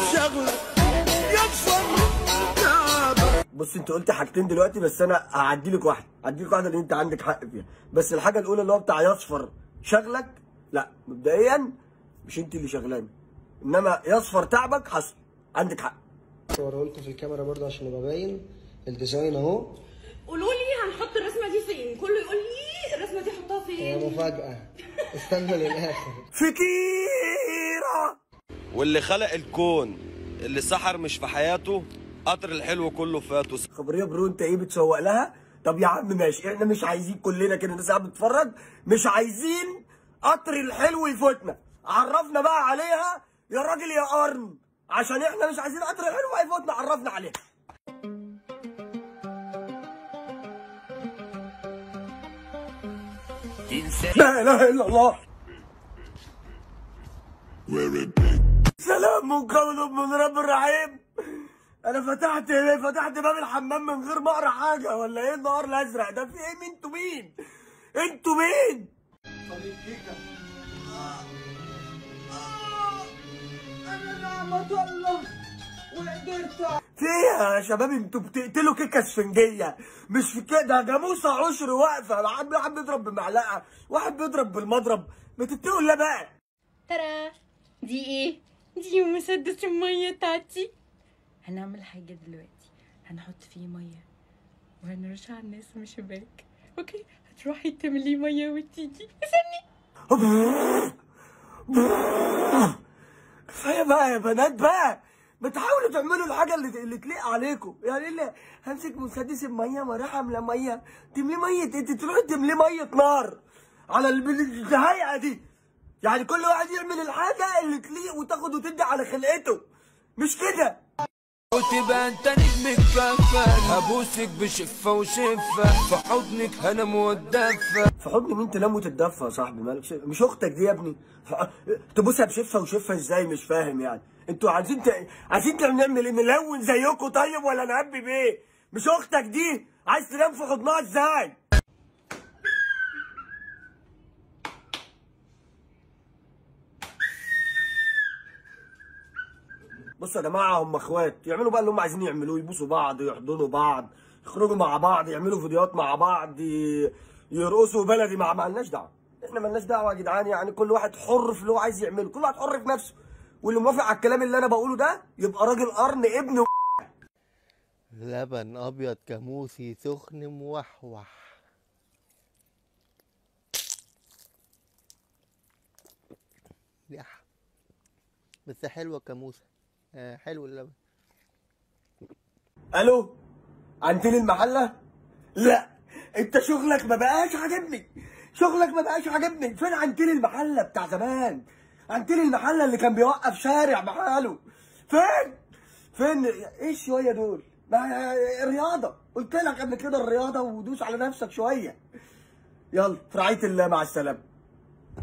شغلك يكسر. بص انت قلت حاجتين دلوقتي، بس انا هعديلك واحده، هعديلك واحده اللي انت عندك حق فيها. بس الحاجه الاولى اللي هو بتاع يصفر شغلك، لا مبدئيا مش انت اللي شغلاني، انما يصفر تعبك حصل، عندك حق. صوروا لكم في الكاميرا برضه عشان يبقى باين الديزاين اهو. قولوا لي هنحط الرسمه دي فين؟ كله يقول لي الرسمه دي حطها فين؟ هي مفاجأة، استنى للآخر. فكيرة. واللي خلق الكون اللي سحر مش في حياته، قطر الحلو كله فاته. خبريه برو، انت ايه بتسوق لها؟ طب يا عم ماشي، احنا مش عايزين كلنا كده، الناس قاعده بتتفرج، مش عايزين قطر الحلو يفوتنا، عرفنا بقى عليها يا راجل يا قرن، عشان احنا مش عايزين قطر الحلو يفوتنا، عرفنا عليها. لا اله الا الله. سلام قول من رب الرحيم. انا فتحت باب الحمام من غير ما اقرا حاجه، ولا ايه النهار الازرق ده؟ في ايه؟ انتوا مين؟ انتوا مين؟ طريق كيكه. انا نعمة الله وقدرت. في ايه يا شباب؟ انتوا بتقتلوا كيكه اسفنجيه، مش في كده، جاموسه عشر واقفه، واحد بيضرب بمعلقه، واحد بيضرب بالمضرب، بتتقوا الله بقى. ترى دي ايه؟ دي مسدس الميه بتاعتي. هنعمل حاجه دلوقتي، هنحط فيه ميه وهنرش على الناس من الشباك. اوكي، هتروحي تملي ميه وتيجي. استني. كفايه بقى يا بنات بقى، بتحاولوا تعملوا الحاجه اللي تليق عليكم، يعني اللي همسك مسدس الميه واروح املى ميه، تملي ميه، انت تروحي تملي ميه نار على الهيئه دي، يعني كل واحد يعمل الحاجه اللي تليق وتاخد وتدي على خلقته، مش كده. وتبقى انت نجم الكفن، ابوسك بشفه وشفه، في حضنك هنام واتدفى. في حضن مين تنام وتتدفى يا صاحبي؟ مالك مش اختك دي يا ابني؟ تبوسها بشفه وشفه ازاي؟ مش فاهم يعني. انتوا عايزين نعمل ايه؟ نلون زيكم طيب ولا نهبي بايه؟ مش اختك دي، عايز تنام في حضنها ازاي؟ بصوا يا جماعه، هم اخوات، يعملوا بقى اللي هم عايزين يعملوه، يبوسوا بعض، يحضنوا بعض، يخرجوا مع بعض، يعملوا فيديوهات مع بعض، يرقصوا بلدي مع لناش دعوه، احنا مالناش دعوه يا جدعان، يعني كل واحد حر في اللي هو عايز يعمله، كل واحد حر في نفسه، واللي موافق على الكلام اللي انا بقوله ده يبقى راجل قرن ابن. لبن ابيض جاموسي سخن موحوح. بس حلوه الجاموسه، حلو اللبن. الو، عنتيل المحله؟ لا انت شغلك ما بقاش عاجبني، فين عنتيل المحله بتاع زمان؟ عنتيل المحله اللي كان بيوقف شارع بحاله، فين ايه الشويه دول؟ ما الرياضه، قلت لك قبل كده الرياضه، ودوس على نفسك شويه. يلا في رعايه الله، مع السلامه.